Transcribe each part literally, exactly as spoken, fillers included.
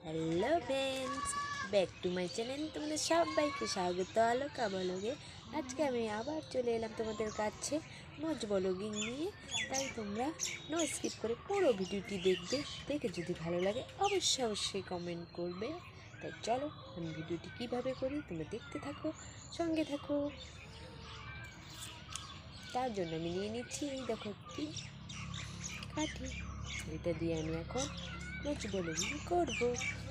Hello friends, back to my channel. তোমাদের সবাইকে স্বাগত আলোকা ব্লগে। আজকে আমি আবার চলে এলাম তোমাদের কাছে নোজ ব্লগিং নিয়ে। তাই তোমরা নো স্কিপ করে পুরো ভিডিওটি দেখবে। দেখে যদি ভালো লাগে অবশ্যই অবশ্যই কমেন্ট করবে। তাই চলো আমি ভিডিওটি কিভাবে করি তোমরা দেখতে থাকো, সঙ্গে থাকো। তার জন্য আমি নিয়ে নিচ্ছি এই দেখো একটি কাঠি। এটা দিয়ে আমি এখন নোজ ব্লগিং করবো।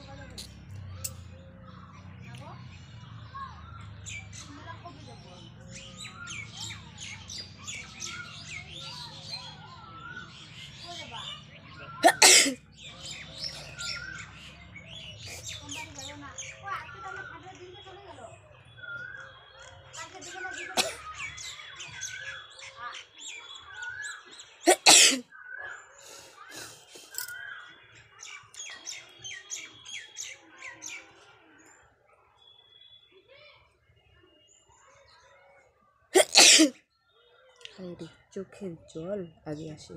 চোখের জল আগে আসে।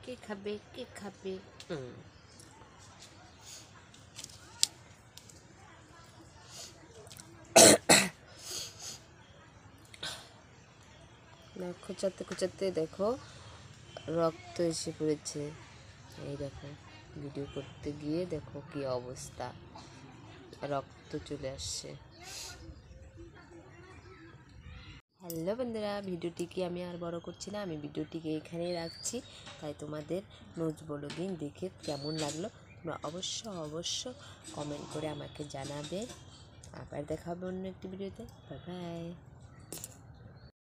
কে খাবে কে খাবে হুম। না খোঁচাতে খোঁচাতে দেখো রক্ত এসে পড়েছে। এই দেখো ভিডিও করতে গিয়ে দেখো কি অবস্থা, রক্ত চলে আসছে। হ্যালো বন্ধুরা, ভিডিওটিকে আমি আর বড় করছি না, আমি ভিডিওটিকে এখানেই রাখছি। তাই তোমাদের নোজ ব্লগিং দেখে কেমন লাগলো তোমরা অবশ্য অবশ্য কমেন্ট করে আমাকে জানাবে। আবার দেখা হবে অন্য একটি ভিডিওতে। Bye by.